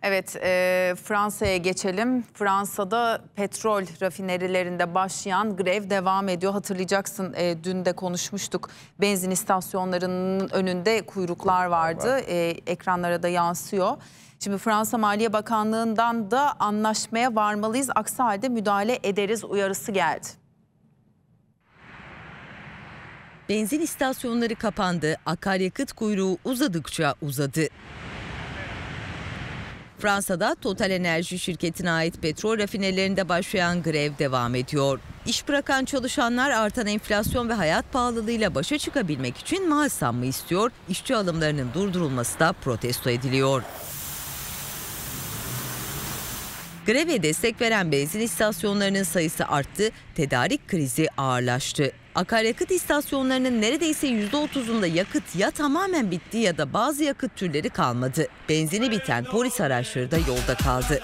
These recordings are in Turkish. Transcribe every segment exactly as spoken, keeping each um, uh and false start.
Evet, e, Fransa'ya geçelim. Fransa'da petrol rafinerilerinde başlayan grev devam ediyor. Hatırlayacaksın, e, dün de konuşmuştuk. Benzin istasyonlarının önünde kuyruklar vardı. E, ekranlara da yansıyor. Şimdi Fransa Maliye Bakanlığı'ndan da anlaşmaya varmalıyız. Aksi halde müdahale ederiz uyarısı geldi. Benzin istasyonları kapandı. Akaryakıt kuyruğu uzadıkça uzadı. Fransa'da Total Enerji şirketine ait petrol rafinelerinde başlayan grev devam ediyor. İş bırakan çalışanlar artan enflasyon ve hayat pahalılığıyla başa çıkabilmek için maaş zammı istiyor. İşçi alımlarının durdurulması da protesto ediliyor. Greve destek veren benzin istasyonlarının sayısı arttı, tedarik krizi ağırlaştı. Akaryakıt istasyonlarının neredeyse yüzde otuzunda yakıt ya tamamen bitti ya da bazı yakıt türleri kalmadı. Benzini biten polis araçları da yolda kaldı.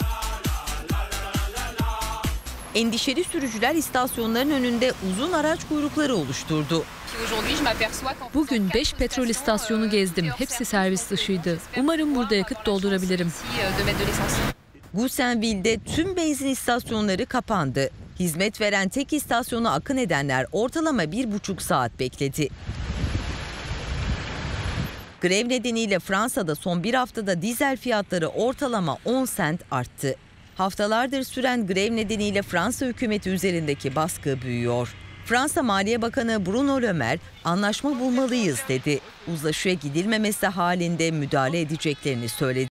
Endişeli sürücüler istasyonların önünde uzun araç kuyrukları oluşturdu. Bugün beş petrol istasyonu gezdim. Hepsi servis dışıydı. Umarım burada yakıt doldurabilirim. Goussainville'de tüm benzin istasyonları kapandı. Hizmet veren tek istasyona akın edenler ortalama bir buçuk saat bekledi. Grev nedeniyle Fransa'da son bir haftada dizel fiyatları ortalama on sent arttı. Haftalardır süren grev nedeniyle Fransa hükümeti üzerindeki baskı büyüyor. Fransa Maliye Bakanı Bruno Le Maire anlaşma bulmalıyız dedi. Uzlaşıya gidilmemesi halinde müdahale edeceklerini söyledi.